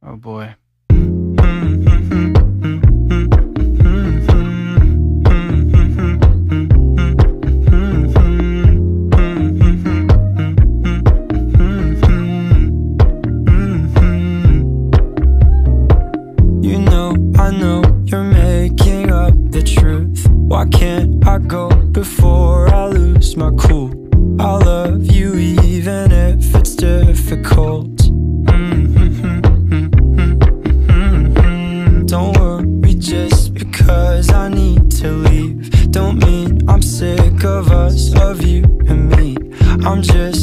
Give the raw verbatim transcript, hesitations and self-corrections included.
Oh boy. You know, I know you're making up the truth. Why can't I go before I lose my cool? I love you even if it's difficult. Don't worry just because I need to leave. Don't mean I'm sick of us, of you and me. I'm just